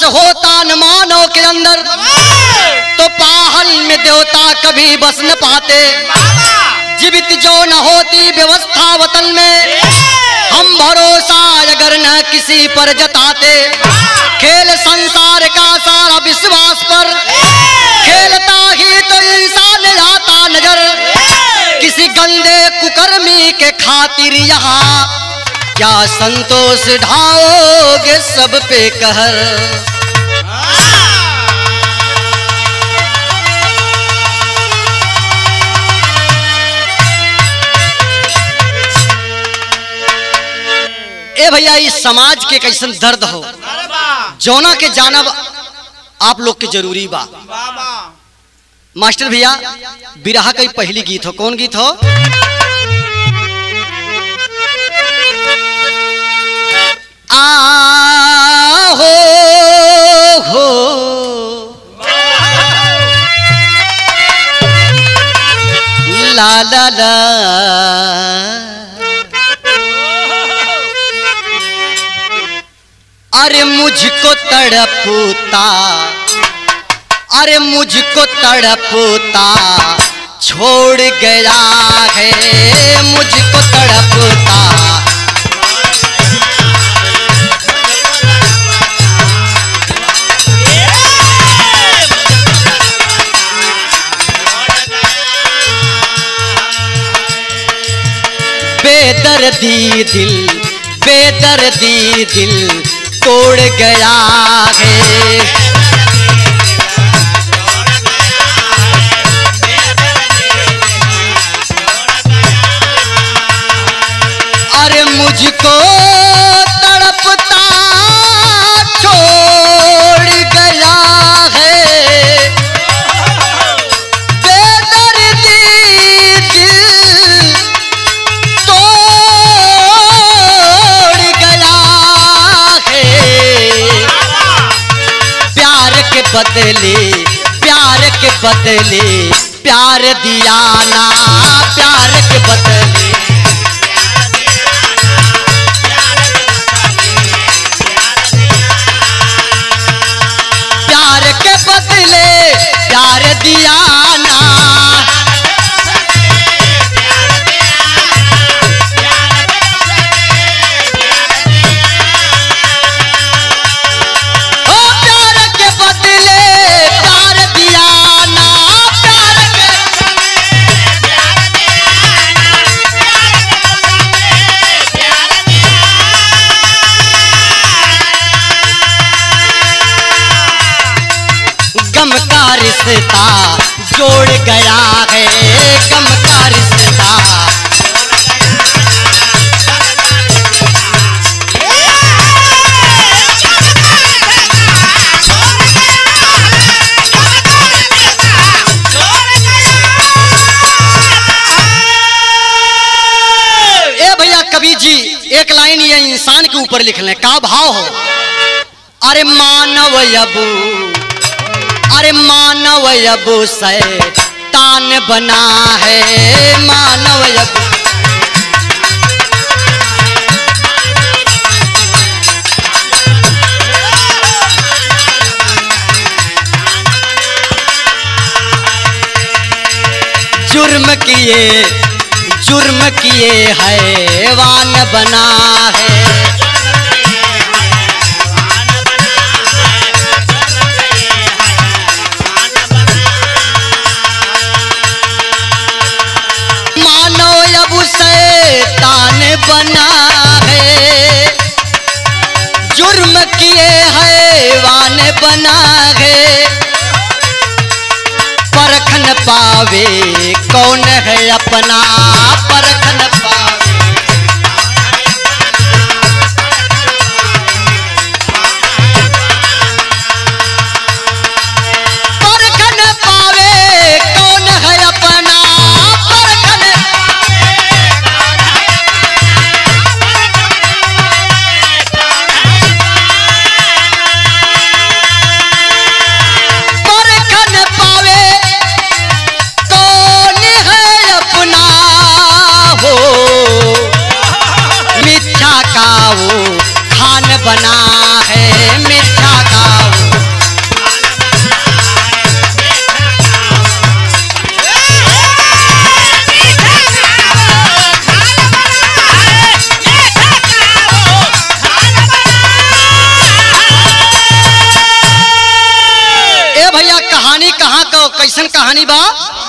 होता न मानव के अंदर, तो पाहल में देवता कभी बस न पाते। जीवित जो न होती व्यवस्था वतन में, हम भरोसा अगर न किसी पर जताते। खेल संसार का सारा विश्वास पर, खेलता ही तो इंसान आता नजर। किसी गंदे कुकर्मी के खातिर यहाँ क्या संतोष ढाओगे सब पे कहर। ए भैया, इस समाज के कैसन दर्द हो जौना के जानब आप लोग के जरूरी बा। मास्टर भैया, बिरहा का पहली गीत हो, कौन गीत हो? आहो हो ला ला ला, अरे मुझको तड़पता, अरे मुझको तड़पता छोड़ गया है, मुझको तड़पता। बेदर्दी दिल, बेदर्दी दिल तोड़ गया है। अरे मुझको तड़पता छोड़ गया है, बेदर्दी दिल तोड़ गया है। प्यार के बदले, प्यार के बदले प्यार दिया ना, प्यार के बदले प्यार दिया ना। ओ प्यार के बदले प्यार दिया ना, प्यार के गम का रिश्ता जोड़ गया है, गम का रिश्ता। ए भैया, कवि जी एक लाइन ये इंसान के ऊपर लिख लें, का भाव हो? अरे मानव अबू, अरे मानव अब शैतान बना है, मानव अब जुर्म किए हैवान बना है। शैतान बना है, जुर्म किए हैवान बना है। परख न पावे कौन है अपना, परख न पावे परख न पावे कौन है अपना, बना है मिठा गाँव। कैसन कहानी बा।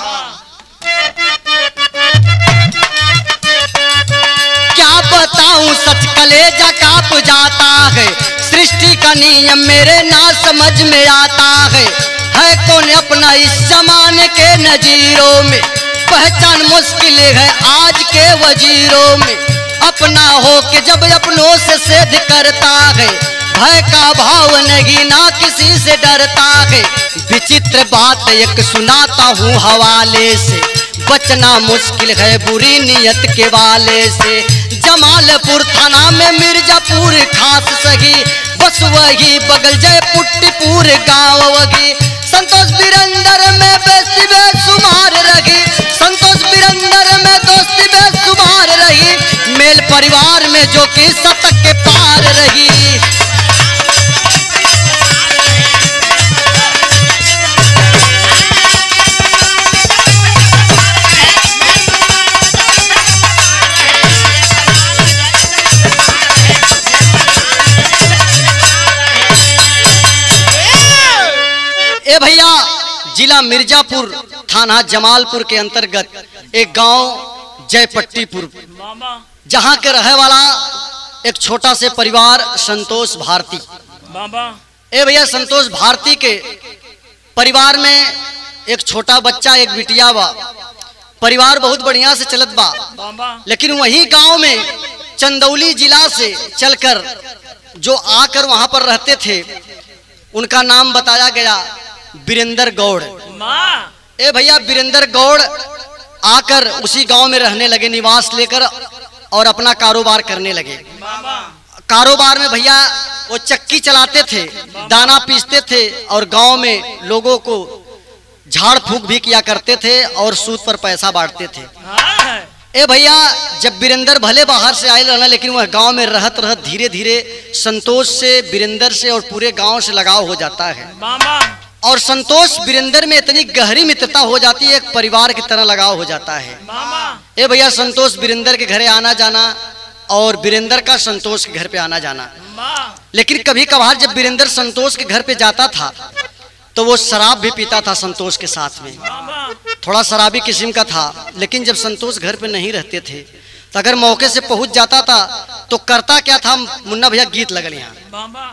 क्या बताऊं सच कलेजा कांप जाता है, सृष्टि का नियम मेरे ना समझ में आता है कौन अपना इस जमाने के नजीरों में, पहचान मुश्किल है आज के वजीरों में, अपना हो के जब अपनों से सेध करता है, भय का भाव नहीं ना किसी से डरता है। विचित्र बात एक सुनाता हूँ हवाले से, बचना मुश्किल है बुरी नियत के वाले से। जमालपुर थाना में मिर्जापुर खास सही, बस वही बगल जय पुट्टीपुर गाँव वही, संतोष बिरंदर में बेस्ती बेसुमार रही, संतोष बिरंदर में दोस्ती बेसुमार रही, मेल परिवार में जो कि शतक के पार रही। ए भैया, जिला मिर्जापुर, थाना जमालपुर के अंतर्गत एक गांव जयपट्टीपुर, जहां के रहे वाला एक छोटा से परिवार संतोष भारती। ए भैया, संतोष भारती के परिवार में एक छोटा बच्चा एक बिटिया बा। परिवार बहुत बढ़िया से चलत बा, लेकिन वही गांव में चंदौली जिला से चलकर जो आकर वहां पर रहते थे, उनका नाम बताया गया बीरेंद्र गौड़। ए भैया, बीरेंद्र गौड़ आकर उसी गांव में रहने लगे, निवास लेकर, और अपना कारोबार करने लगे। कारोबार में भैया वो चक्की चलाते थे, दाना पीसते थे, और गांव में लोगों को झाड़ फूक भी किया करते थे और सूद पर पैसा बांटते थे। ए भैया, जब बीरेंद्र भले बाहर से आए रहना, लेकिन वह गांव में रहत रहत धीरे धीरे संतोष से, बीरेंद्र से और पूरे गांव से लगाव हो जाता है। और संतोष बीरेंद्र में इतनी गहरी मित्रता हो जाती है, एक परिवार की तरह लगाव हो जाता है। ए भैया, संतोष बीरेंद्र के घरे आना जाना और बीरेंद्र का संतोष के घर पे आना जाना। लेकिन कभी कभार जब बीरेंद्र संतोष के घर पे जाता था तो वो शराब भी पीता था संतोष के साथ में, थोड़ा शराबी किस्म का था। लेकिन जब संतोष घर पे नहीं रहते थे तो अगर मौके से पहुंच जाता था तो करता क्या था, मुन्ना भैया गीत लगल यहाँ।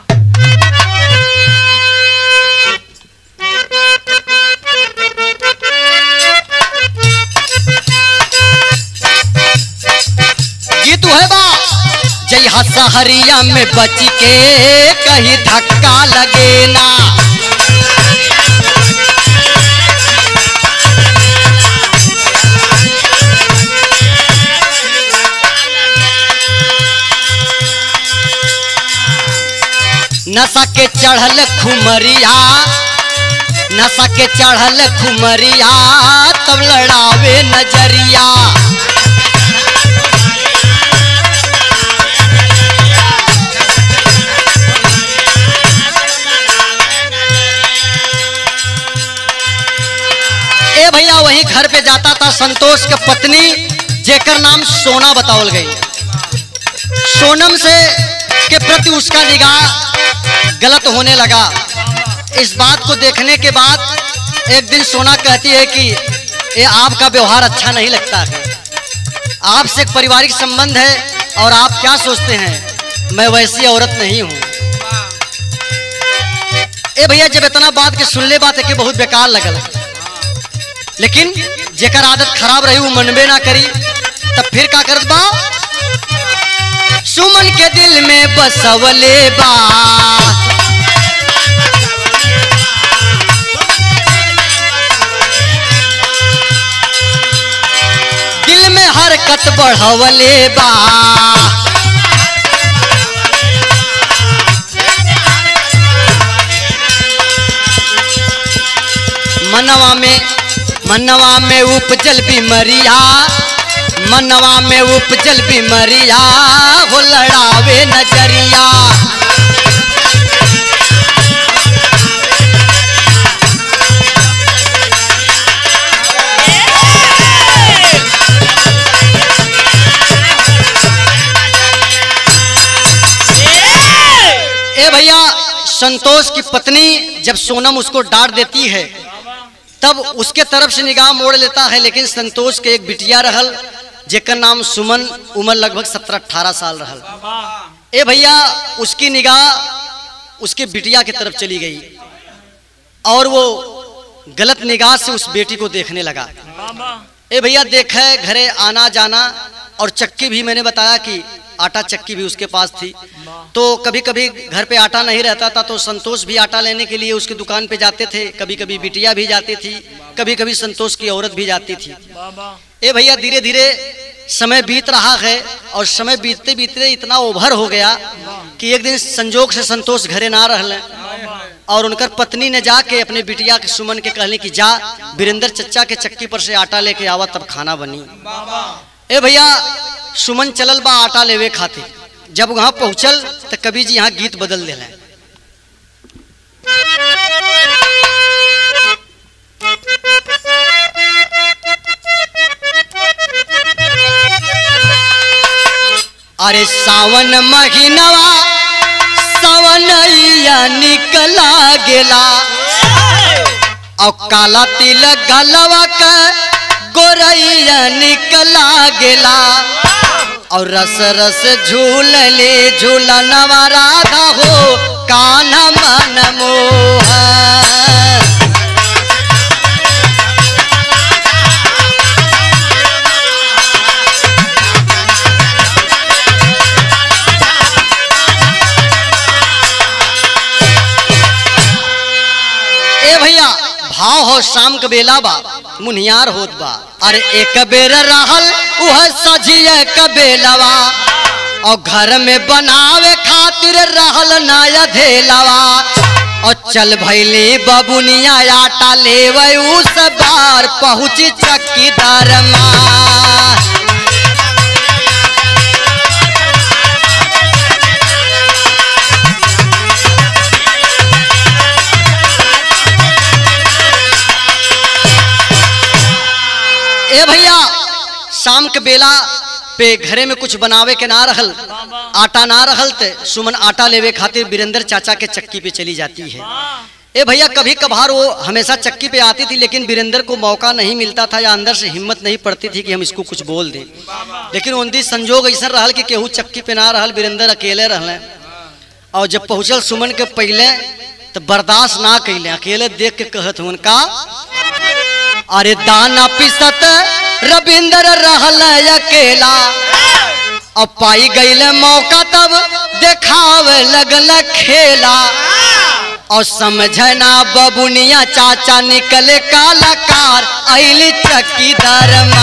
गीत है बा, जय सहरिया में बच के कहीं धक्का लगे ना, नशा के चढ़ल खुमरिया, नशा के चढ़ल खुमरिया, तब लड़ावे नजरिया। ए भैया, वही घर पे जाता था संतोष के पत्नी, जेकर नाम सोना बतावल गई। सोनम से के प्रति उसका निगाह गलत होने लगा। इस बात को देखने के बाद एक दिन सोना कहती है कि ये आपका व्यवहार अच्छा नहीं लगता है, आपसे एक पारिवारिक संबंध है और आप क्या सोचते हैं, मैं वैसी औरत नहीं हूँ। ए भैया, जब इतना बात के सुनले बात है कि बहुत बेकार लगल, लेकिन जेकर आदत खराब रही वो मनबे ना करी, तब फिर का करत बा, सुमन के दिल में बसवले बा, दिल में हरकत बढ़वले बा, मनवा में उपजल बीमरिया, मनवा में उपजल बीमरिया, हो लड़ावे नजरिया। ए भैया, संतोष की पत्नी जब सोनम उसको डांट देती है तब उसके तरफ से निगाह मोड़ लेता है, लेकिन संतोष के एक बिटिया रहल जेकर नाम सुमन, उम्र लगभग 17-18 साल रहल। ए भैया उसकी निगाह उसके बिटिया की तरफ चली गई और वो गलत निगाह से उस बेटी को देखने लगा। ए भैया देखे घरे आना जाना, और चक्की भी मैंने बताया कि आटा चक्की भी उसके पास थी, तो कभी कभी घर पे आटा नहीं रहता था तो संतोष भी आटा लेने के लिए उसकी दुकान पे जाते थे, कभी कभी बिटिया भी जाती थी, कभी कभी संतोष की औरत भी जाती थी। ए भैया धीरे धीरे समय बीत रहा है और समय बीतते बीतते इतना ओभर हो गया कि एक दिन संजोग से संतोष घरे ना रहले और उनकर पत्नी ने जाके अपने बिटिया के सुमन के कहने की जा वीरेंद्र चच्चा के चक्की पर से आटा लेके आवा तब खाना बनी। ए भैया सुमन चलल बा आटा लेवे खातिर, जब वहां पहुंचल तो कवि जी यहाँ गीत बदल दिले। अरे सावन महीनवा सवनैया निकला गेला और काला तिल गलवा का गोरैया निकला गेला और रस रस झूलले झूलनवा राधा हो कान्हा मन मोहा। भैया भाव हो शाम के बेला बा मुनियार होत बा। अरे एक बेर रहल वह सजिए कबेलवा और घर में बनावे खातिर रहल नाया धेलवा और चल भैली बबुनिया आटा लेवे उस बार पहुंची चक्की दरमा। ए भैया शाम के बेला पे घरे में कुछ बनावे के ना रहल, आटा ना रहल ते सुमन आटा लेवे खातिर वीरेंद्र चाचा के चक्की पे चली जाती है। ए भैया कभी कभार वो हमेशा चक्की पे आती थी, लेकिन वीरेंद्र को मौका नहीं मिलता था या अंदर से हिम्मत नहीं पड़ती थी कि हम इसको कुछ बोल दें। लेकिन उनदी संजोग ऐसा रहल कि केहू चक्की पे ना रहल, वीरेंद्र अकेले रहले और जब पहुंचल सुमन के पहले तो बर्दाश्त ना कैले, अकेले देख के कहत हुन का अरे दाना पिसत रविंद्र रहल अकेला और पाई गईल मौका तब देखावे लगल खेला और समझना बबुनिया चाचा निकले कलाकार आइली चक्की दरमा।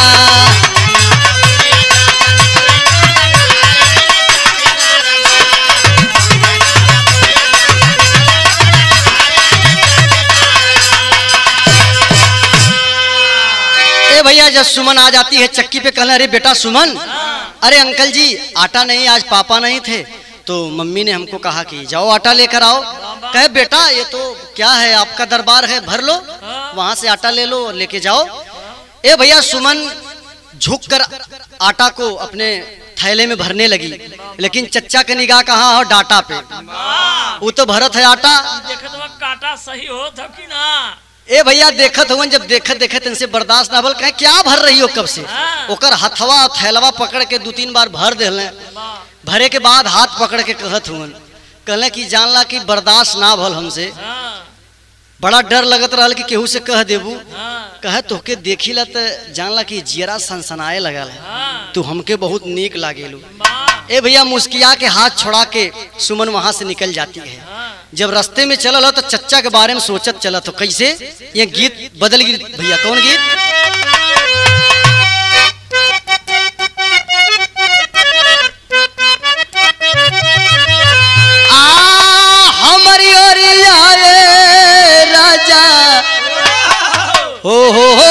भैया जब सुमन आ जाती है चक्की पे कहना अरे बेटा सुमन, अरे अंकल जी आटा नहीं, आज पापा नहीं थे तो मम्मी ने हमको कहा कि जाओ आटा लेकर आओ। कहे बेटा ये तो क्या है, आपका दरबार है, भर लो वहां से आटा ले लो, लेके जाओ। ए भैया सुमन झुक कर आटा को अपने थैले में भरने लगी, लेकिन चच्चा की निगाह कहाँ हो, डाटा पे। वो तो भरत है आटा, काटा सही हो था कि ना। ए भैया देखत हुआ, जब देखत देखत इनसे बर्दाश्त ना भल, कहे क्या भर रही हो कब से। ओकर हथवा थैलवा पकड़ के 2-3 बार भर देले, भरे के बाद हाथ पकड़ के कहत हुआ, कहले कि जानला कि बर्दाश्त ना भल हमसे, बड़ा डर लगत रहल कि केहू से कह देबू। कहे तोहके देखिला तो जानला कि जियरा सनसनाए लगल है, तू हमके बहुत नीक लागेलू। ए भैया मुस्किया के हाथ छोड़ा के सुमन वहां से निकल जाती है। जब रास्ते में चलल हो तो चच्चा के बारे में सोचत चलत हो, कैसे ये गीत बदल गई भैया। कौन गीत? हमारी ओरिया राजा हो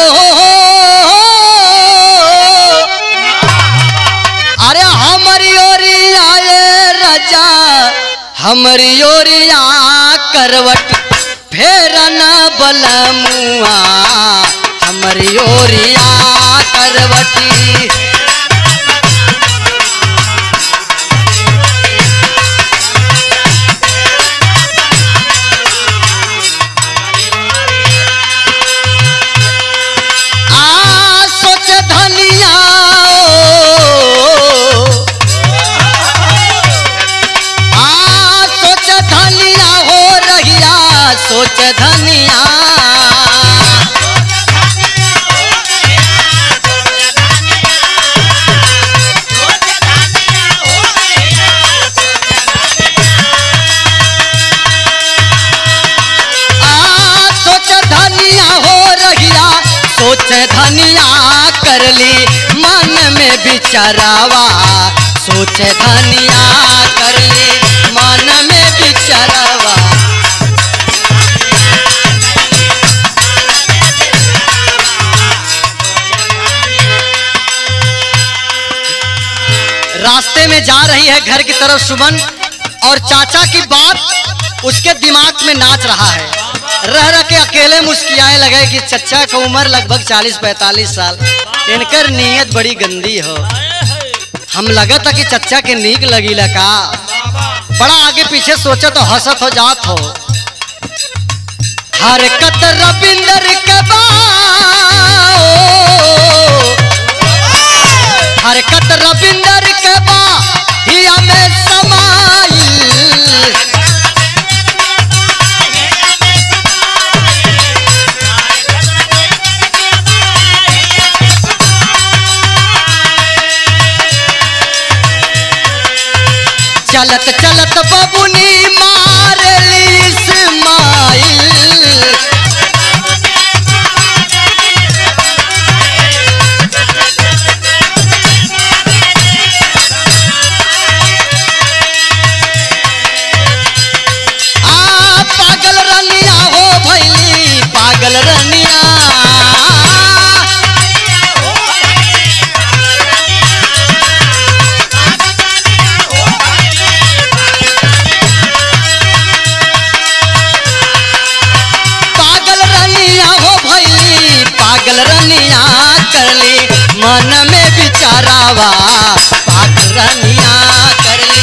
अरे हमारी ओरिया राजा, हमारी ओरिया करवट फेरना बलमुआ, हमारी ओरिया करवटी। सोच धनिया। सोच धनिया कर ली मन में बिचारावा, सोच धनिया कर ली मन में बिचारावा। रास्ते में जा रही है घर की तरफ सुमन, और चाचा की बात उसके दिमाग में नाच रहा है। रह रह के अकेले मुस्कियाए लगे कि चचा का उम्र लगभग 40-45 साल, इनकर नीयत बड़ी गंदी हो। हम लगा था कि चचा के नीक लगी लगा, बड़ा आगे पीछे सोचा तो हंसत हो जात हो। हरकत रविंदर के बा, हरकत रविंदर के बा हिया में समाई। चलत चलत बबुनी मार ली इस्माइल। पागल रनिया हो भैली, पागल रनिया। पागल रनिया कर ली मन में बिचारावा, पागल रनिया कर ली।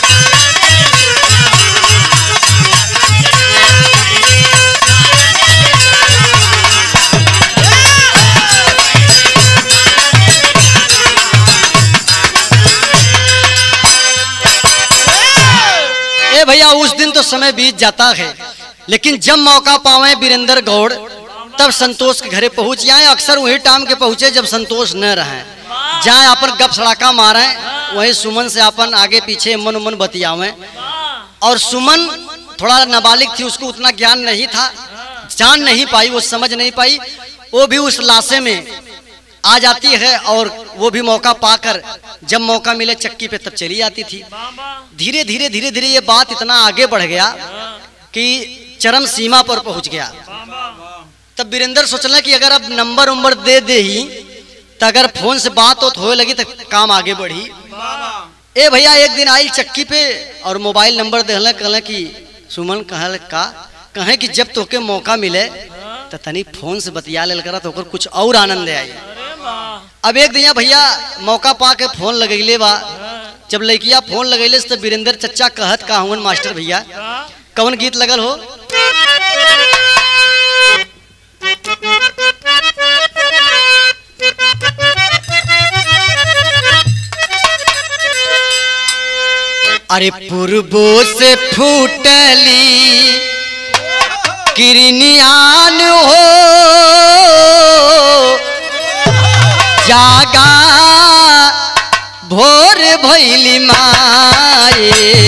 ए भैया उस दिन तो समय बीत जाता है, लेकिन जब मौका पावे वीरेंद्र गौड़ तब संतोष के घरे पहुंच जाए। अक्सर वही टाइम के पहुंचे जब संतोष न रहे, जाए अपन गप सड़ाका मारे, वही सुमन से अपन आगे पीछे मन उमन बतियावे। और सुमन थोड़ा नाबालिग थी, उसको उतना ज्ञान नहीं था, जान नहीं पाई, वो समझ नहीं पाई, वो भी उस लाशे में आ जाती है। और वो भी मौका पाकर जब मौका मिले चक्की पे तब चली जाती थी। धीरे धीरे धीरे धीरे ये बात इतना आगे बढ़ गया कि चरम सीमा पर पहुंच गया। तब वीरेंद्र सोचला कि अगर अब नंबर उम्बर दे दे ही तो अगर फोन से बात होए लगी तो काम आगे बढ़ी। ए भैया एक दिन आई चक्की पे और मोबाइल नंबर देहला, कहला कि सुमन कहल का कहे कि जब तोके मौका मिले तो तनी फोन से बतिया ले करा तो कुछ और आनंद आई। अब एक दिन भैया मौका पा के फोन लगैले बा, जब लड़किया फोन लगैले तो वीरेंद्र चचा कहत का हूँ मास्टर भैया कौन गीत लगल हो। अरे पूर्वो से फूटली किरनियान हो, जागा भोर भैली माए।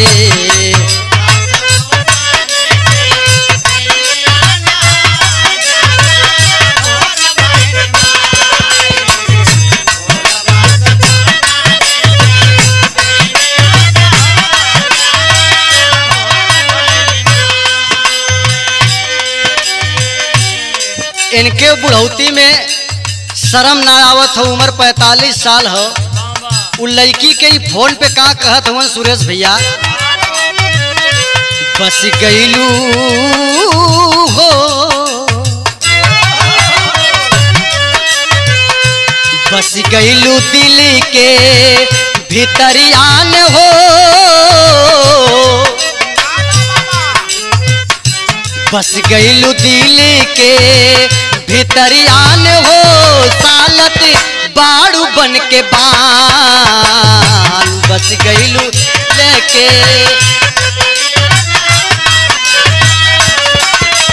इनके बुढ़ौती में शर्म ना आवत हो, उम्र 45 साल हो। उ लड़की के ही फोन पे का कहत हुआ सुरेश भैया, बस गईलू हो, बस गईलू दिल के भीतरियान हो, बस गईलू दिल के भीतरियान हो, सालत बाड़ू बन के बान, बस गईलू लेके।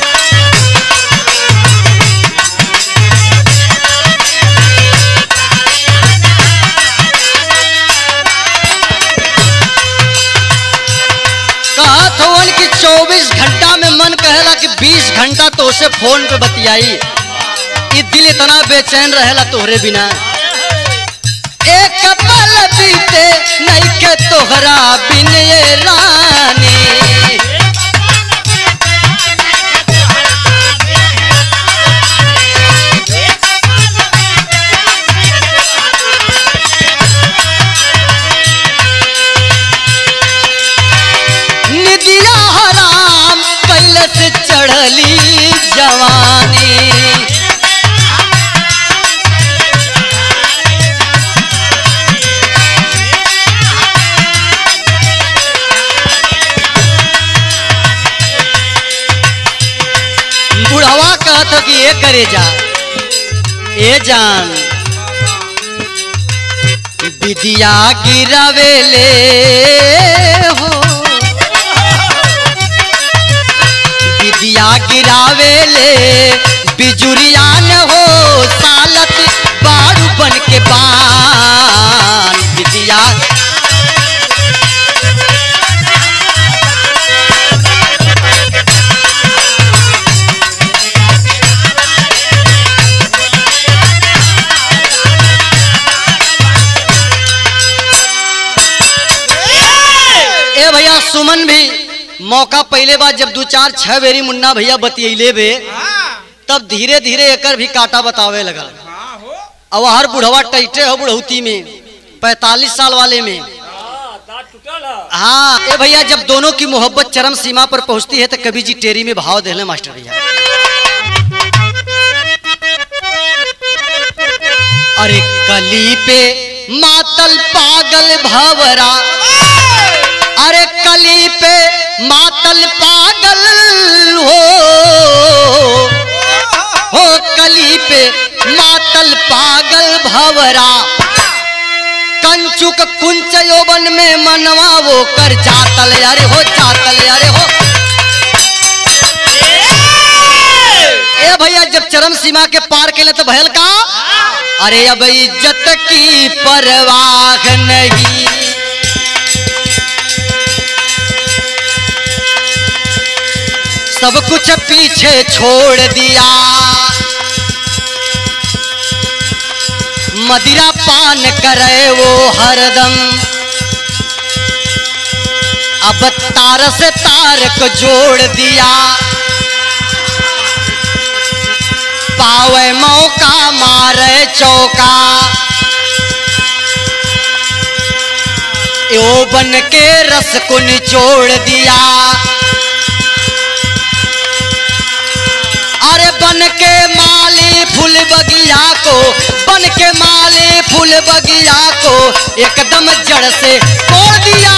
जवन की 24 घंटा में मन कहेला कि 20 घंटा तो उसे फोन पे बतियाई। ये दिल इतना बेचैन रहेला तोहरे बिना। एक पल बीते नहीं के तोहरा बिन ये रानी। निदिया हराम कैले से चढ़ली जवानी। बुढ़वा कहत कि ये करे जा ए जान विदिया गिरावेले हो, विदिया गिरावेले बिजुरिया न हो सालत बारू बन के बान। विदिया ए भैया सुमन भी मौका पहले बार जब 2-4-6 बेरी मुन्ना भैया बतियले बे तब धीरे धीरे एकर भी काटा बतावे लगल। अब हर बुढ़वा टैटे हो बुढ़ौती में 45 साल वाले में। हाँ ए भैया जब दोनों की मोहब्बत चरम सीमा पर पहुंचती है तो कवि जी टेरी में भाव देले मास्टर भैया। अरे कली पे मातल पागल भवरा, अरे कली पे मातल पागल हो कली पे मातल पागल भवरा। कंचुक कुंच यौवन में मनवा वो कर जातल अरे हो जातल अरे हो। ए भैया जब चरम सीमा के पार के लिए तो भयल का अरे अब इज्जत की परवाह नहीं। सब कुछ पीछे छोड़ दिया, मदिरा पान करे वो हरदम। अब तार से तार को जोड़ दिया, पावे मौका मारे चौका। यो बन के रस को निचोड़ दिया, अरे बन के माली फूल बगिया को, बन के माली फूल बगिया को एकदम जड़ से तोड़ दिया।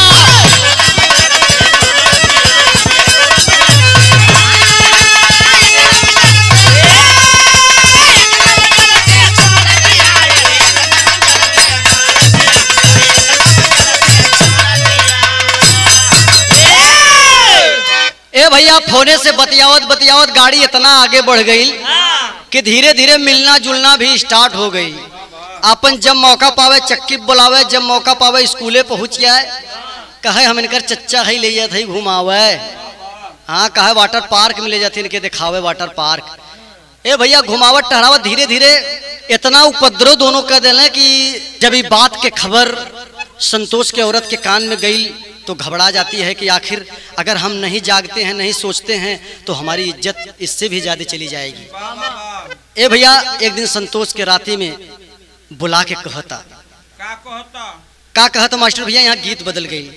ए भैया फोने से बतियावत बतियावत गाड़ी इतना आगे बढ़ गई कि धीरे धीरे मिलना जुलना भी स्टार्ट हो गई। अपन जब मौका पावे चक्की बुलावे, जब मौका पावे स्कूले पहुंच जाए, कहे हम इनकर चच्चा है ले जाते घुमावे। हाँ कहे वाटर पार्क में ले जाते इनके दिखावे वाटर पार्क। ए भैया घुमावट टहरावत धीरे धीरे इतना उपद्रव दोनों कर देने कि जब ये बात के खबर संतोष के औरत के कान में गई तो घबरा जाती है कि आखिर अगर हम नहीं जागते हैं नहीं सोचते हैं तो हमारी इज्जत इससे भी ज्यादा चली जाएगी। ए भैया एक दिन संतोष के राती में बुला के कहता का कहता मास्टर भैया यहाँ गीत बदल गई।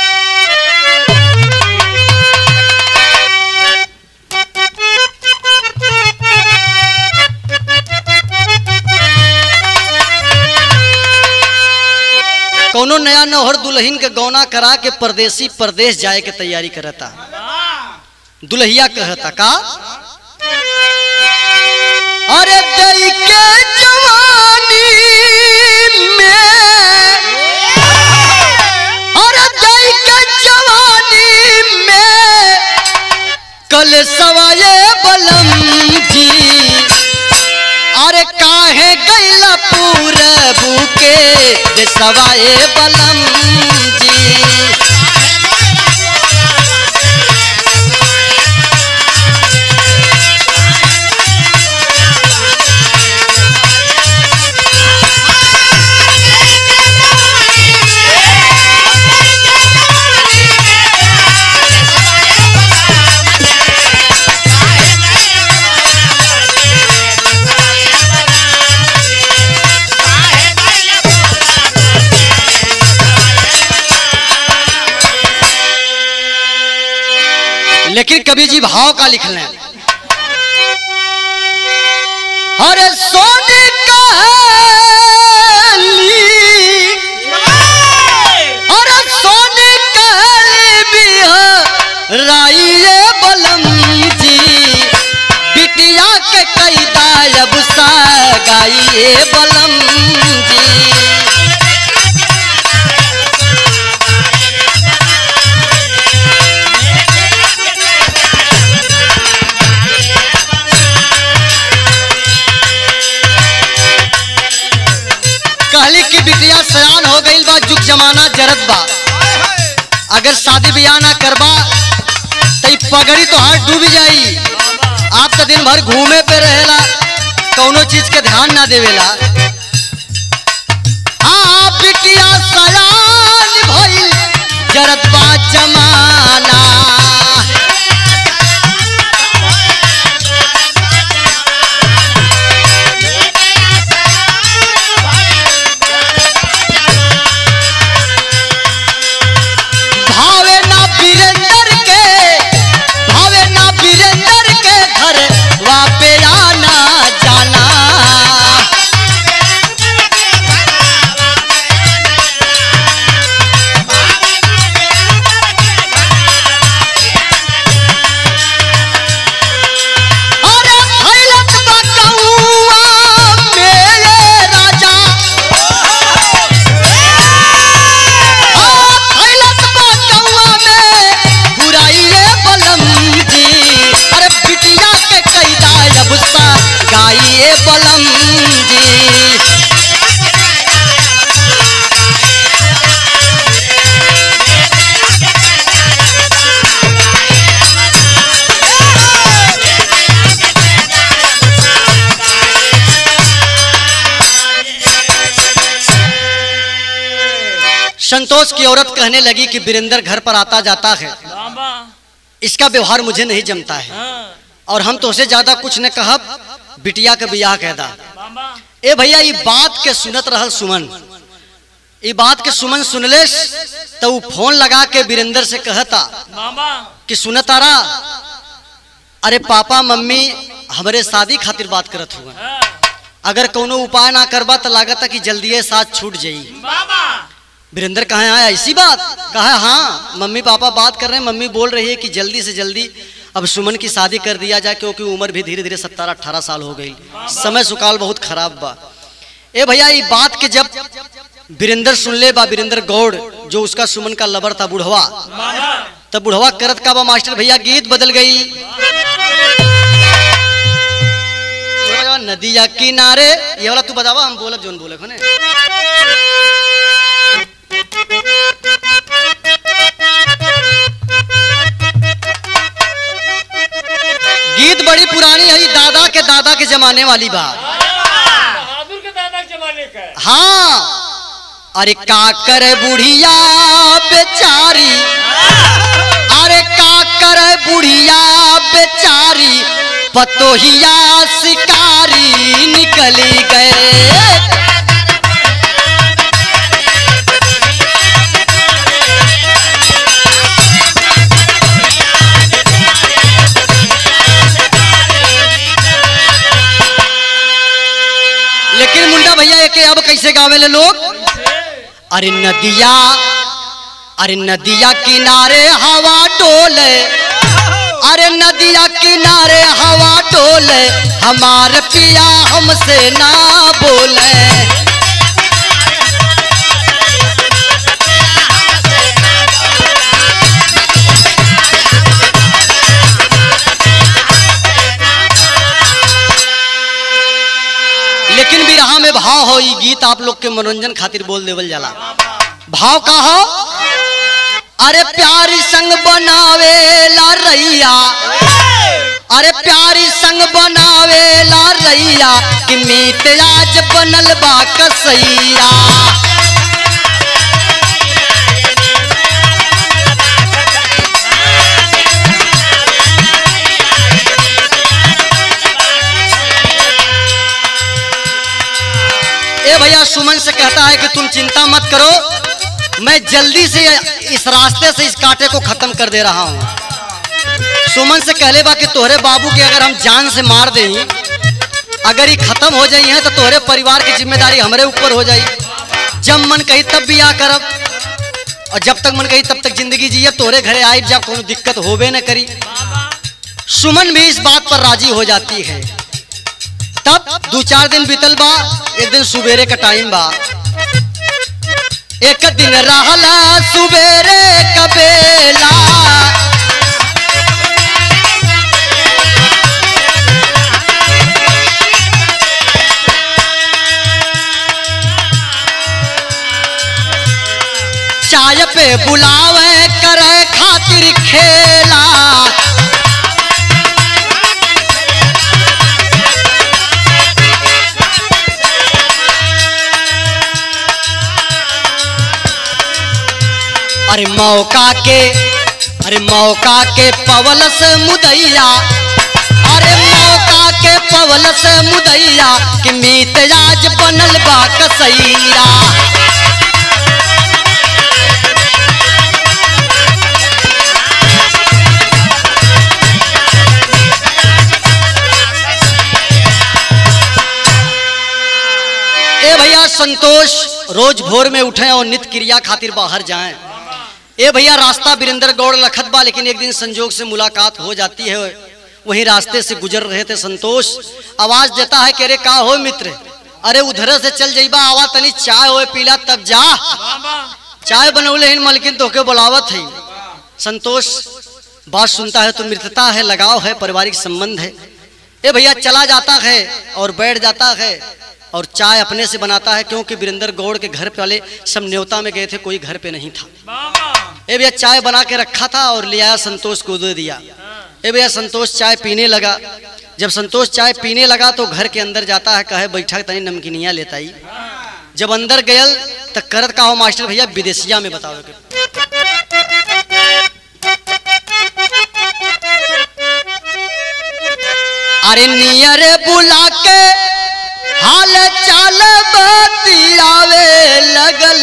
कौनो नया नौहर दुल्हन के गौना करा के परदेसी परदेश जाए के तैयारी करता। दुल्हिया कहता का अरे दई के जवानी में, अरे दई के जवानी में कल सवाए बलम जी, अरे काहे गैला पूरबू के सवाए बलम जी। लेकिन कवि जी भाव का लिख लें। अरे सोने काली, अरे सोने काली बिहराइए बलम जी, बिटिया के कैदा अब सगाइए बलम जी। कहली की बिटिया सयान हो गई बा, जुग जमाना जरत बा, अगर शादी ब्याह ना करबा तो पगड़ी तो हाथ डूब जाई। आप तो दिन भर घूमे पे रहेला, कौनो चीज के ध्यान ना देवेला। हाँ बिटिया सयान भइल, जरत बा जमाना। संतोष की औरत कहने लगी कि वीरेंद्र घर पर आता जाता है, इसका व्यवहार मुझे नहीं जमता है, और हम तो उसे ज्यादा कुछ न कहब, बिटिया के बियाह कह दा। ए भैया ये बात के सुनत रहल सुमन, ये बात के सुमन सुनले तो वो फोन लगा के वीरेंद्र से कहता कि सुनतारा, अरे पापा मम्मी हमारे शादी खातिर बात करत हुआ, अगर कोनो उपाय ना करबा तो लागत कि जल्दी साथ छूट जाई। वीरेंद्र कहा है ऐसी बात? कहा हाँ मम्मी पापा बात कर रहे हैं, मम्मी बोल रही है कि जल्दी से जल्दी अब सुमन की शादी कर दिया जाए, क्योंकि उम्र भी धीरे धीरे 17-18 साल हो गई, समय सुकाल बहुत खराब बा। ए भैया ये बात के जब वीरेंद्र सुन ले बा, वीरेंद्र गौड़ जो उसका सुमन का लवर था बुढ़वा, तब बुढ़वा करत का बा मास्टर भैया गीत बदल गई। नदिया किनारे ये वाला तू बतावा, हम बोलब जोन बोले ने। गीत बड़ी पुरानी है, दादा के जमाने वाली बात, बहादुर के दादा के जमाने का। हाँ अरे का करे बुढ़िया बेचारी, अरे का करे बुढ़िया बेचारी, पतोहिया शिकारी निकली गए। लेकिन मुंडा भैया के अब कैसे गावे ले लोग? अरे नदिया किनारे हवा डोले, अरे नदिया किनारे हवा डोले, हमार पिया हमसे ना बोले। लेकिन बिरहा में भाव हो, ये गीत आप लोग के मनोरंजन खातिर बोल देवल जाला। भाव का हो? अरे प्यारी संग बनावेला रैया, अरे प्यारी संग बनावेला रैया, कि मीत आज बनल बा कसैया। ए भैया सुमन से कहता है कि तुम चिंता मत करो, मैं जल्दी से इस रास्ते से इस कांटे को खत्म कर दे रहा हूं। सुमन से कहले बा कि तोहरे बाबू के अगर हम जान से मार दें, अगर ये खत्म हो जाई है तो तोहरे परिवार की जिम्मेदारी हमारे ऊपर हो जाई। जब मन कही तब बियाह करब और जब तक मन कही तब तक जिंदगी जिए, तोहरे घरे आई जा कोनो दिक्कत होबे न करी। सुमन भी इस बात पर राजी हो जाती है। तब 2-4 दिन बीतल बा। एक दिन सुबेरे का टाइम बा। एक दिन रहला सुबेरे का बेला, चाय पे बुलावे करे खातिर खेला। अरे मौका के पवलस मुदैया, अरे मौका के पवलस मुदैया कि मीत आज बनल बा कसैया। ए भैया संतोष रोज भोर में उठे और नित्य क्रिया खातिर बाहर जाएं। ए भैया रास्ता वीरेंद्र गौड़ लखत बा, लेकिन एक दिन संजोग से मुलाकात हो जाती है। वहीं रास्ते से गुजर रहे थे संतोष, आवाज देता है कि अरे का हो मित्र, अरे उधर से चल जाइबा, आवा तनी चाय हो पीला तब जा। चाय बनौले इन मलकिन तोके बुलावत है। संतोष बात सुनता है तो मित्रता है, लगाव है, पारिवारिक संबंध है। ए भैया चला जाता है और बैठ जाता है और चाय अपने से बनाता है, क्योंकि वीरेंद्र गौड़ के घर पे वाले सब न्योता में गए थे, कोई घर पे नहीं था। ए भैया चाय बना के रखा था और ले आया, संतोष को दे दिया। ए भैया संतोष चाय पीने लगा। जब संतोष चाय पीने लगा तो घर के अंदर जाता है, कहे बैठा तनी नमकीनिया लेता ही। जब अंदर गयल तो करत का हो मास्टर भैया विदेशिया में बताओ के। अरे नियर बुला के हाल चाल बतियावे लगल,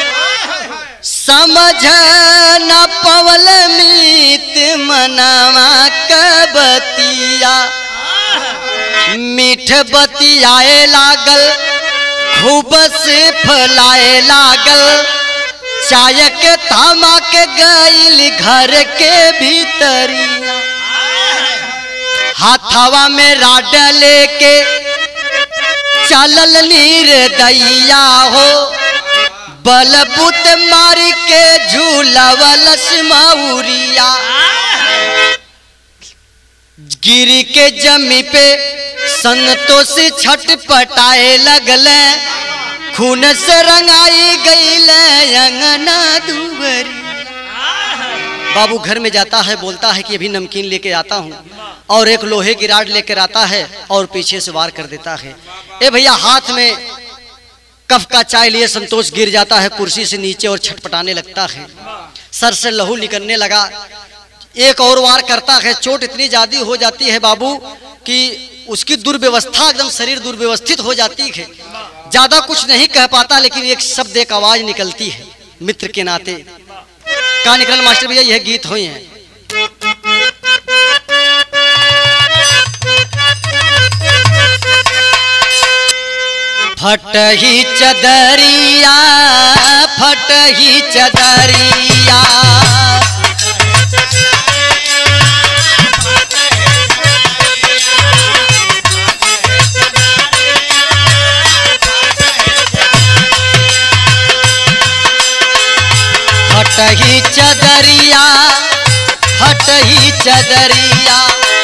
समझ न पवल मीत मनवा कबतिया। मीठ बतियाए लागल, खूब से फलाए लागल, चाय के थामा के गईल घर के भीतरिया। हाथवा में राड लेके चलल नीर दैया हो, बलबूत मारी के झूलवलस मौरिया। गिरी के जमी पे संतोष छटपटाए लगल, खून से रंगाई गईल अंगना दुवरी। बाबू घर में जाता है, बोलता है कि अभी नमकीन लेके आता हूँ, और एक लोहे की राड लेकर आता है और पीछे से वार कर देता है। ए भैया हाथ में कफ का चाय लिए संतोष गिर जाता है कुर्सी से नीचे और छटपटाने लगता है, सर से लहू निकलने लगा। एक और वार करता है, चोट इतनी ज्यादा हो जाती है बाबू कि उसकी दुर्व्यवस्था, एकदम शरीर दुर्व्यवस्थित हो जाती है। ज्यादा कुछ नहीं कह पाता, लेकिन एक शब्द एक आवाज निकलती है मित्र के नाते। कहाँ निकल मास्टर भैया, यह गीत हुए हैं। फटही चदरिया, फटही चदरिया, फटही चदरिया, फटही चदरिया,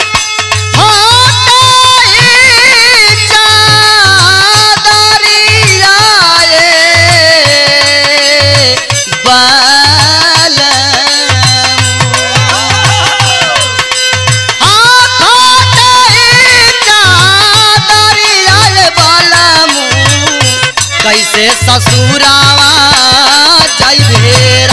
कैसे ससुरावा जाई भेरा।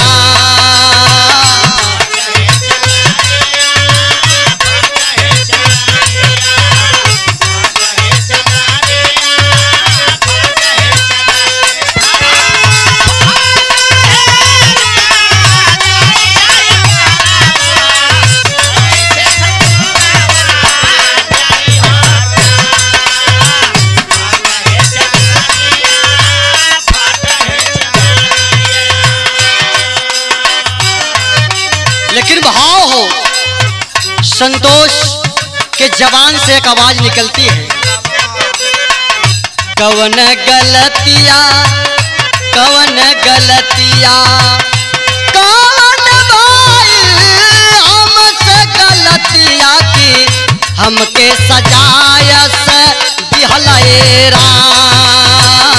लेकिन भाव हो, संतोष के जबान से एक आवाज निकलती है, कवन गलतिया कवन गलतिया कवन भाई हमसे गलतिया की हमके सजायस दिहलए राम।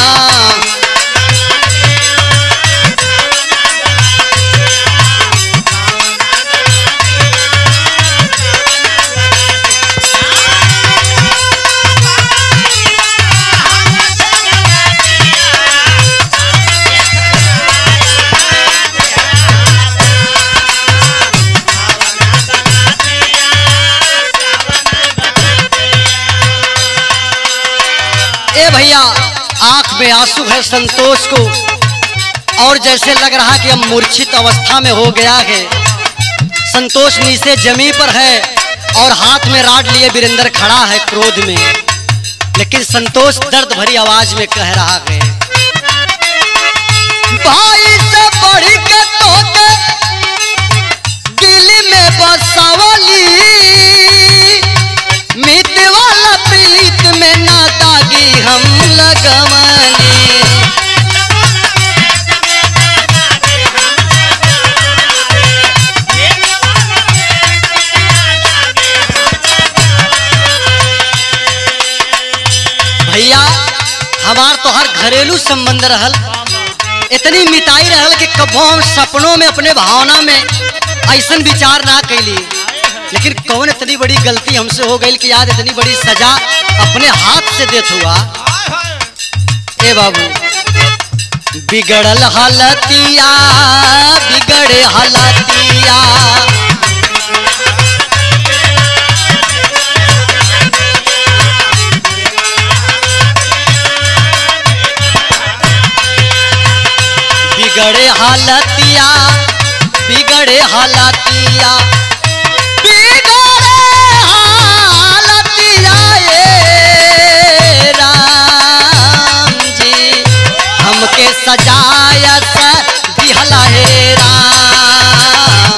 भैया आंख में आंसू है संतोष को, और जैसे लग रहा कि अब मूर्छित अवस्था में हो गया है। संतोष नीचे जमीन पर है और हाथ में राड लिए वीरेंद्र खड़ा है क्रोध में, लेकिन संतोष दर्द भरी आवाज में कह रहा है, भाई से बढ़ के तोके दिल में बसावली, मित वाला प्रीत में ना दागी हम लगवली। भैया हमार तो हर घरेलू संबंध रहल, इतनी मिताई रहल कि कबो हम सपनों में अपने भावना में ऐसा विचार ना कैली, लेकिन कौन इतनी बड़ी गलती हमसे हो गई कि आज इतनी बड़ी सजा अपने हाथ से देत हुआ। ए बाबू बिगड़ल हालतिया बिगड़े हालतिया, बिगड़े हालतिया बिगड़े हालतिया हमके सजायस दिहला हे राम।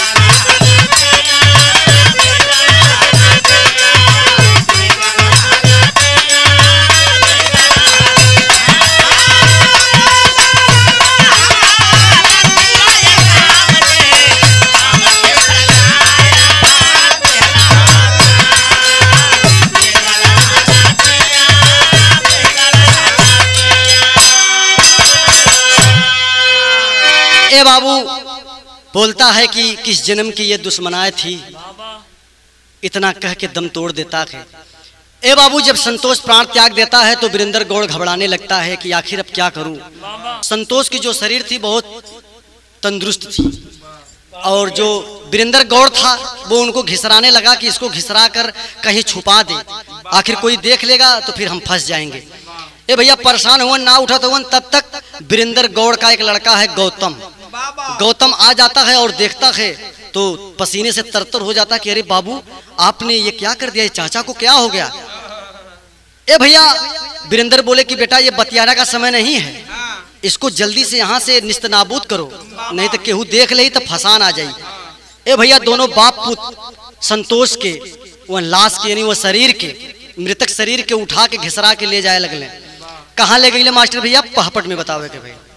ए बाबू बोलता है कि किस जन्म की ये दुश्मनाएं थी, इतना कह के दम तोड़ देता है। ए बाबू जब संतोष प्राण त्याग देता है तो वीरेंद्र गौड़ घबराने लगता है कि आखिर अब क्या करूं। संतोष की जो शरीर थी बहुत तंदुरुस्त थी, और जो वीरेंद्र गौड़ था वो उनको घिसराने लगा कि इसको घिसरा कर कहीं छुपा दे, आखिर कोई देख लेगा तो फिर हम फंस जाएंगे। ए भैया परेशान हुआ ना उठा तो तब तक वीरेंद्र गौड़ का एक लड़का है गौतम, गौतम आ जाता है और देखता है तो पसीने से तरतर हो जाता कि अरे बाबू आपने ये क्या कर दिया, चाचा को क्या हो गया। ए भैया वीरेंद्र बोले कि बेटा ये बतियाना का समय नहीं है, इसको जल्दी से यहाँ से निस्तनाबूद करो, नहीं तो केहू देख ले तो फसान आ जाए। ए भैया दोनों बाप पुत्र संतोष के वह लाश के यानी वह शरीर के मृतक शरीर के उठा के घिसरा के ले जाए लगले। कहाँ ले गई मास्टर भैया? पहापट में बतावे के भैया।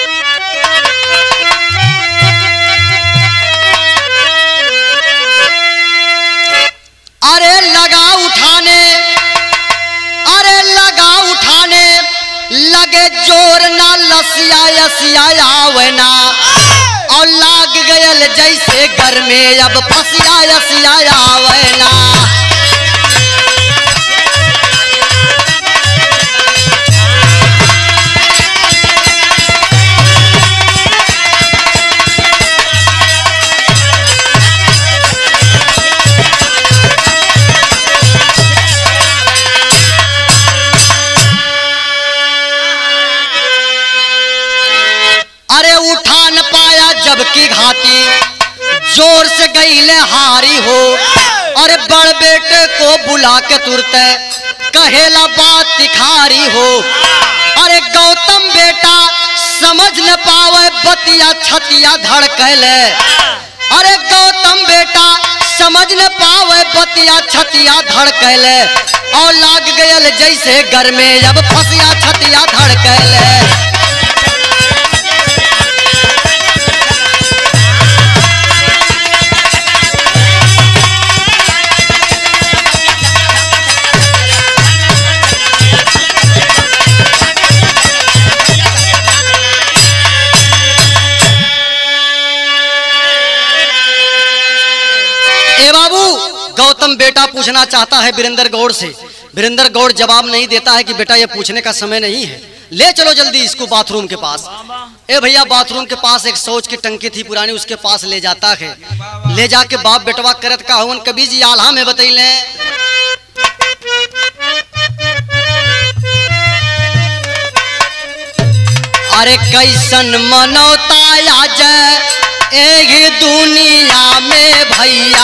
अरे लगा उठाने लगे जोर ना लसिया यसिया आवना, और लाग गयल जैसे घर में अब फसिया यसिया आवना। उठा न पाया जबकि घाटी जोर से गईले हारी हो, और बड़ बेटे को बुला के तुरंत कहेला बात तिखारी हो। अरे गौतम बेटा समझ न पावे बतिया छतिया धड़कले, अरे गौतम बेटा समझ न पावे बतिया छतिया धड़कैले और लाग गयल जैसे घर में अब फसिया छतिया धड़कैले। गौतम बेटा पूछना चाहता है वीरेंद्र गौड़ से। वीरेंद्र गौड़ जवाब नहीं देता है कि बेटा ये पूछने का समय नहीं है, ले चलो जल्दी इसको बाथरूम के पास। ए भैया बाथरूम के पास एक शौच की टंकी थी पुरानी, उसके पास ले जाता है। ले जाके बाप बेटवा करत का हुन कभी जी आल्हा में बतैले। अरे कैसन मनौता आज एक दुनिया में भैया,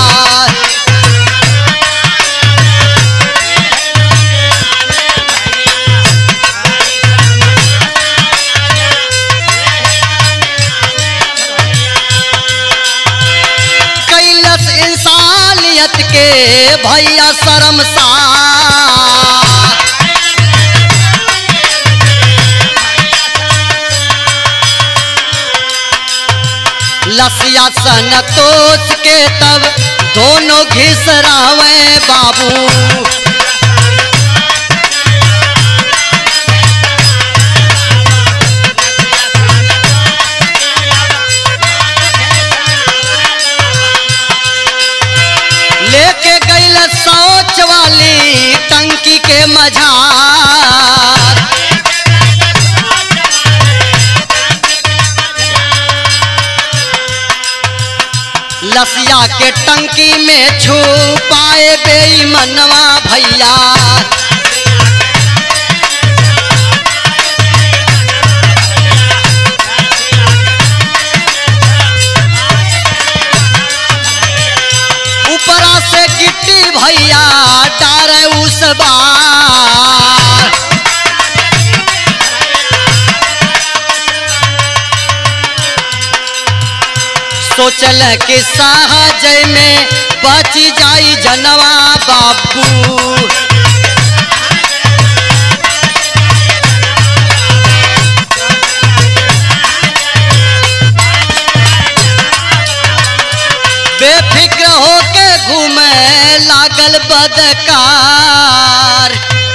इंसानियत के भैया शर्मसार। लसिया संतोष के तब दोनों घिसरावे बाबू। लेके गईल शौच वाली टंकी के मझार। लसिया के टंकी में छुपाए बेईमनवा भैया। ऊपरा से गिट्टी भैया डारे उस बार। सोचल कि सहज में बच जाई जनवा बाबू। बेफिक्र होके घूमे लागल बदकार।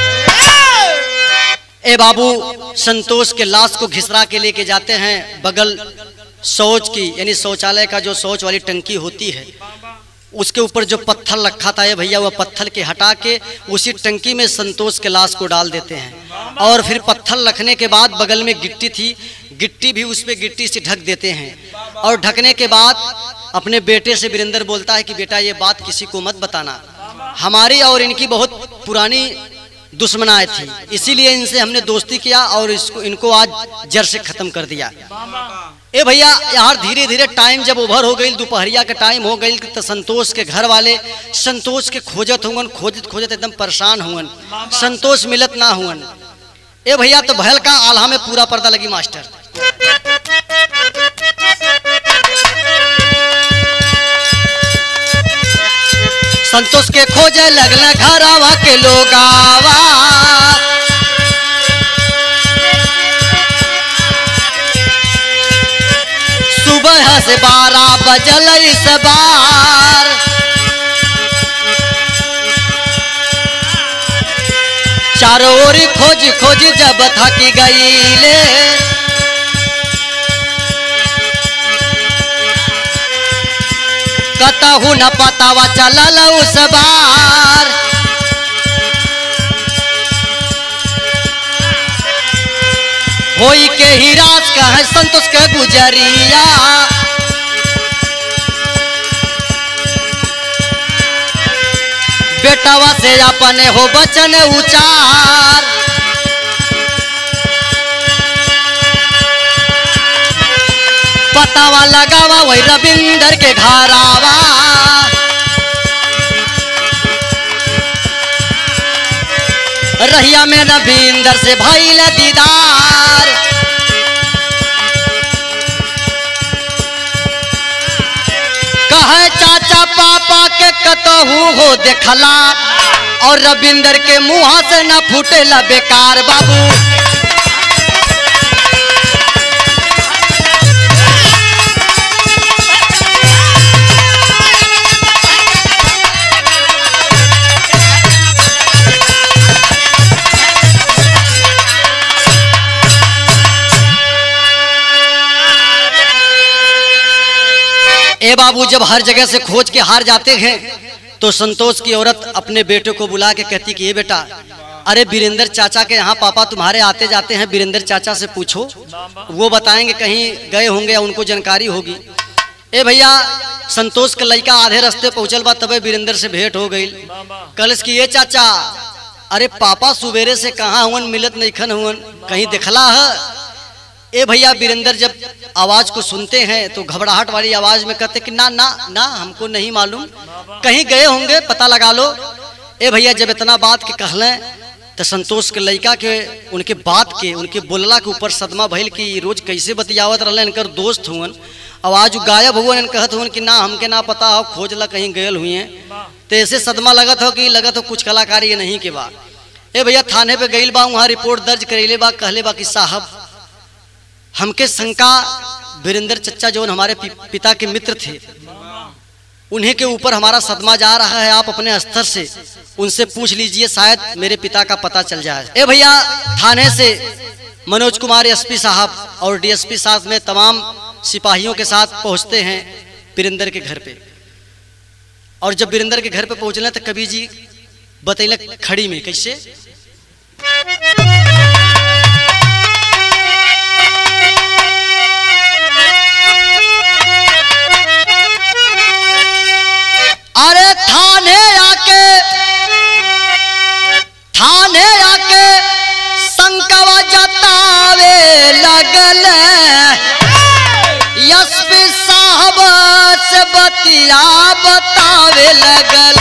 ए बाबू संतोष के लाश को घिसरा के लेके जाते हैं बगल शौच की यानी शौचालय का जो शौच वाली टंकी होती है उसके ऊपर जो पत्थर रखा था ये भैया, वह पत्थर के हटा के उसी टंकी में संतोष के लाश को डाल देते हैं। और फिर पत्थर रखने के बाद बगल में गिट्टी थी, गिट्टी भी उस पे गिट्टी से ढक देते हैं। और ढकने के बाद अपने बेटे से वीरेंद्र बोलता है कि बेटा ये बात किसी को मत बताना, हमारी और इनकी बहुत पुरानी दुश्मनाएं थी, इसीलिए इनसे हमने दोस्ती किया और इनको आज जड़ से खत्म कर दिया। ए भैया यार धीरे धीरे टाइम जब ओवर हो गई, दोपहरिया का टाइम हो गई, तो संतोष के घर वाले संतोष के खोजत हुवन, खोजत खोजत एकदम परेशान हुवन, संतोष मिलत ना हुवन। ए भैया तो भयल का आल्हा में पूरा पर्दा लगी मास्टर। संतोष के खोजे लगल घरवा के लोगावा। सुबह से 12 बजल इस बार। चारों ओर खोज खोज जब थक गईले, कतहु न पतावा चलल उस बार। होई के हिरास कहे संतोष के गुजरिया। बेटावा से अपने हो बचन उचार। पतावा लगावा वही रविंदर के घरावा। रहिया में रविंदर से भइल दीदार। कहे चाचा पापा के कतहू हो देखला और रविंदर के मुंह से न फूटेला बेकार बाबू। ए बाबू जब हर जगह से खोज के हार जाते हैं तो संतोष की औरत अपने बेटे को बुला के कहती कि ये बेटा, अरे वीरेंद्र चाचा के यहाँ पापा तुम्हारे आते जाते हैं, वीरेंद्र चाचा से पूछो, वो बताएंगे, कहीं गए होंगे या उनको जानकारी होगी। ए भैया संतोष का लड़का आधे रास्ते पहुंचल बा, तबे वीरेंद्र से भेंट हो गई। कलश की ये चाचा, अरे पापा सुबेरे से कहाँ हुन, मिलत नहीं खन हुन, कहीं दिखला है? ए भैया वीरेंद्र जब आवाज को सुनते हैं तो घबराहट वाली आवाज में कहते कि ना ना ना, हमको नहीं मालूम, कहीं गए होंगे, पता लगा लो। ए भैया जब इतना बात के कहलें तो संतोष के लड़का के उनके बात के, उनके बोलला के ऊपर सदमा भइल कि रोज कैसे बतियावत रहले, इनकर दोस्त हुन, आवाज गायब हुआ, कहत हुन कि ना हमके ना पता हो, खोज ला कहीं गयल हुए हैं। तो ऐसे सदमा लगत हो कि लगत हो कुछ कलाकारी ये नहीं के बा। ए भैया थाने पे गईल बा, वहाँ रिपोर्ट दर्ज करेले बा, कहले बा कि साहब हमके शंका वीरेंद्र चच्चा जो हमारे पिता के मित्र थे, उन्हीं के ऊपर हमारा सदमा जा रहा है, आप अपने स्तर से उनसे पूछ लीजिए, शायद मेरे पिता का पता चल जाए। ए भैया थाने से मनोज कुमार एसपी साहब और डीएसपी साहब में तमाम सिपाहियों के साथ पहुंचते हैं वीरेंद्र के घर पे। और जब वीरेंद्र के घर पे पहुंचले तो कवि जी बतैले खड़ी में कैसे, अरे थाने आके संकवा जतावे लगल, एसपी साहब से बतिया बतावे लगल।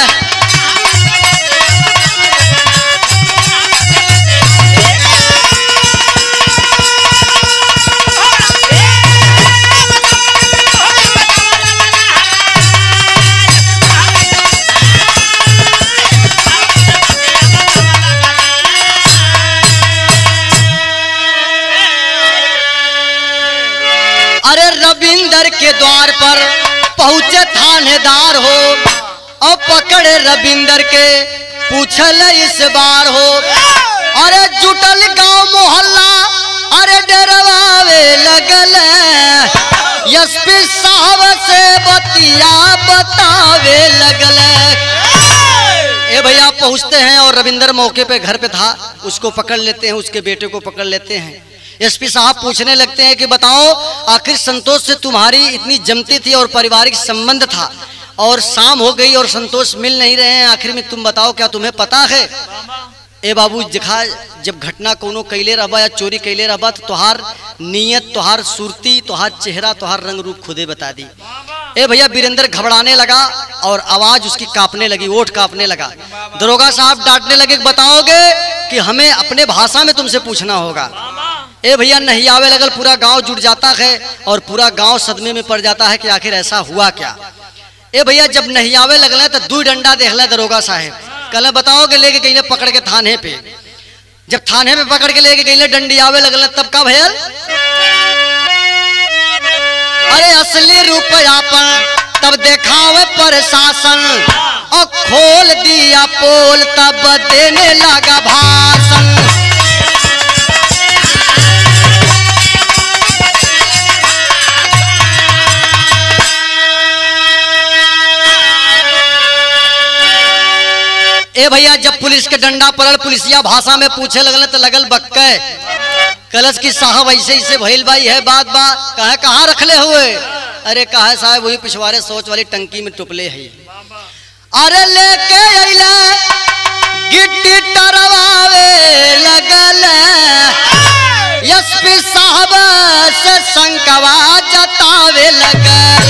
अरे रविंदर के द्वार पर पहुंचे थानेदार हो और पकड़े रविंदर के पूछल इस बार हो। अरे जुटल गांव मोहल्ला अरे डरवावे लगल, एसपी साहब से बतिया बतावे लगल। ए भैया पहुंचते हैं और रविंदर मौके पे घर पे था, उसको पकड़ लेते हैं, उसके बेटे को पकड़ लेते हैं। एसपी साहब पूछने लगते हैं कि बताओ आखिर संतोष से तुम्हारी इतनी जमती थी और पारिवारिक संबंध था, और शाम हो गई और संतोष मिल नहीं रहे हैं, आखिर में तुम बताओ क्या तुम्हें पता है? ए बाबू दिखा, जब घटना कोनो कैले रहबा या चोरी कैले रहबा तो तुहार नीयत, तुहार सूरती, तुहार चेहरा, तुहार रंग रूप खुदे बता दी। ए भैया वीरेंद्र घबराने लगा और आवाज उसकी कांपने लगी, ओठ कांपने लगा। दरोगा साहब डांटने लगे, बताओगे कि हमें अपने भाषा में तुमसे पूछना होगा। ए भैया नहीं आवे लगल, पूरा गांव जुट जाता है और पूरा गांव सदमे में पड़ जाता है कि आखिर ऐसा हुआ क्या। ए भैया जब नहीं आवे लगल तो 2 डंडा देखला दरोगा साहब, कल बताओगे लेके गई पकड़ के थाने पे। जब थाने पे पकड़ के लेके गई डंडी आवे लगल तब का भैया, अरे असली रुपया पर तब देखावे प्रशासन और खोल दिया पोल तब देने लगा भाषण। ए भैया जब पुलिस के डंडा पड़ल, पुलिसिया भाषा में पूछे लगल तो लगल बक्के, कलश की साहब ऐसे ऐसे भइल भाई है बात बा, कहे कहाँ रखले हुए? अरे कहा साहब वही पिछवाड़े सोच वाली टंकी में टुपले है। अरे लेके अइले गिट्टी टरवावे लगल, एसपी साहब से शंकवा जतावे लगल।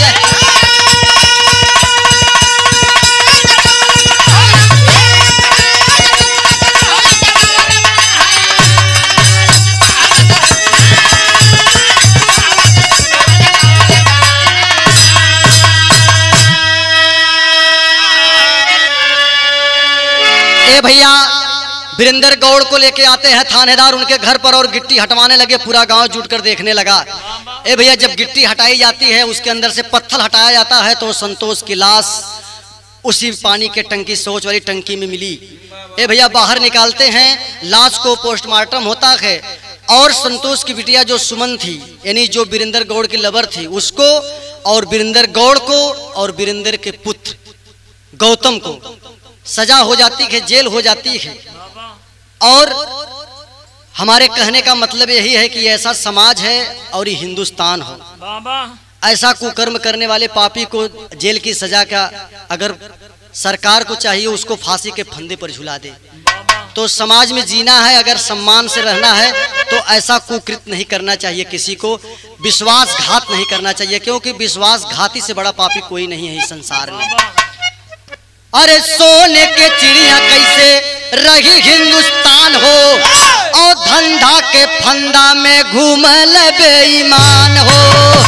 ए भैया वीरेंद्र गौड़ को लेके आते हैं थानेदार उनके घर पर और गिट्टी हटवाने लगे। पूरा गांव जुट कर देखने लगा। ए भैया जब गिट्टी हटाई जाती है उसके अंदर से पत्थर हटाया जाता है तो संतोष की लाश उसी पानी के टंकी सोच वाली टंकी में मिली। ए भैया बाहर निकालते हैं, लाश को पोस्टमार्टम होता है और संतोष की बिटिया जो सुमन थी यानी जो वीरेंद्र गौड़ की लवर थी उसको और वीरेंद्र गौड़ को और वीरेंद्र के पुत्र गौतम को सजा हो जाती है, जेल हो जाती है। और हमारे कहने का मतलब यही है कि ऐसा समाज है और ये हिंदुस्तान हो। ऐसा कुकर्म करने वाले पापी को जेल की सजा का अगर सरकार को चाहिए उसको फांसी के फंदे पर झुला दे। तो समाज में जीना है, अगर सम्मान से रहना है तो ऐसा कुकृत नहीं करना चाहिए, किसी को विश्वासघात नहीं करना चाहिए, क्योंकि विश्वासघाती से बड़ा पापी कोई नहीं है इस संसार में। अरे सोने के चिड़िया कैसे रही हिंदुस्तान हो और धंधा के फंदा में घूमल बेईमान हो।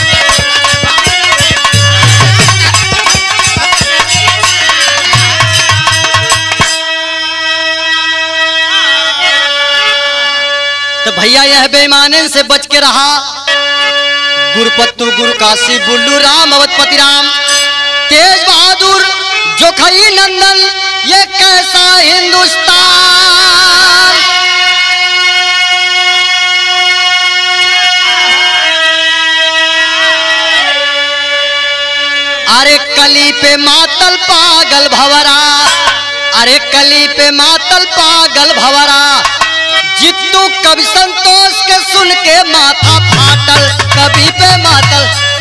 तो भैया यह बेईमाने से बच के रहा। गुरपत्तू गुरकाशी बुल्लू राम अवधपति राम तेज बहादुर जोखई नंदन ये कैसा हिंदुस्तान। अरे कली पे मातल पागल भवरा, अरे कली पे मातल पागल भवरा, जित्तू कवि संतोष के सुन के माथा फाटल, कवि पे मातल